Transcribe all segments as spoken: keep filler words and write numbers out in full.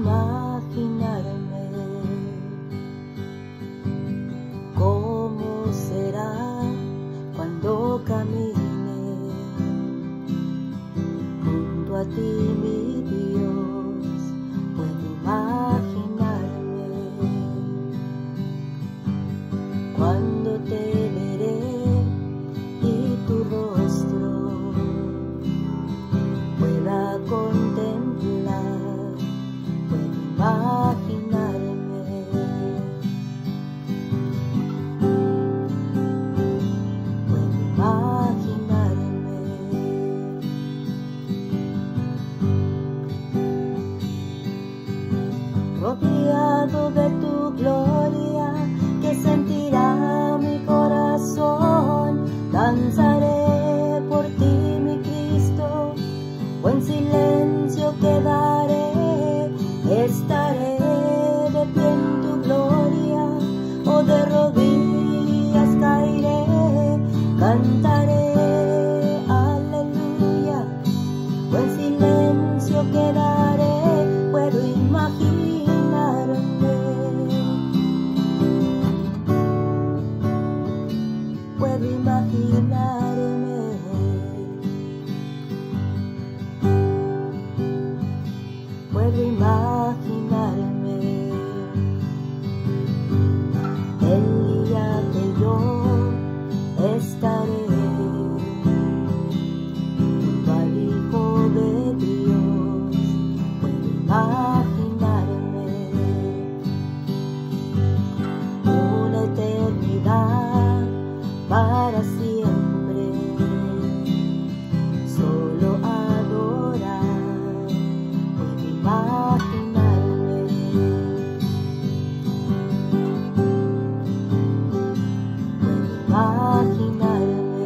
imaginarme cómo será cuando camine junto a ti, mi Dios. Puedo imaginarme cuando te veré y tu rostro pueda contemplar. Puedo imaginarme puedo imaginarme rodeado de tu gloria, que sentirá mi corazón. Danzaré por ti, mi Cristo, o en silencio quedaré. Estaré de pie en tu gloria, o de rodillas caeré. Cantaré aleluya, o en silencio quedaré. Puedo imaginarme, puedo imaginarme, puedo imaginarme el día que yo estaré junto al Hijo de Dios. Puedo imaginarme una eternidad para siempre, solo adorar. Puedo imaginarme, puedo imaginarme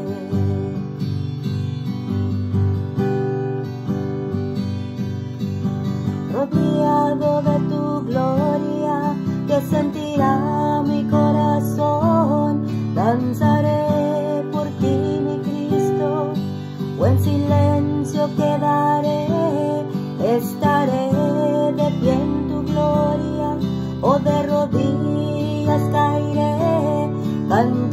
rodeado de tu gloria, que sentirá mi corazón. Danzaré por ti, mi Cristo, o en silencio quedaré. Estaré de pie en tu gloria, o de rodillas caeré. Cantaré